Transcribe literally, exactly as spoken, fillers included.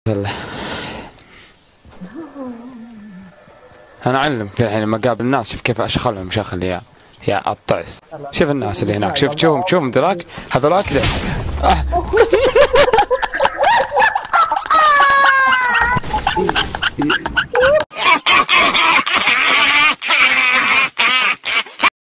يلا انا اعلمك الحين لما اقابل الناس شوف كيف اشغلهم شغل يا يا الطعس. شوف الناس اللي هناك، شوف شوفهم شوفهم ذولاك هذولاك ذا أه.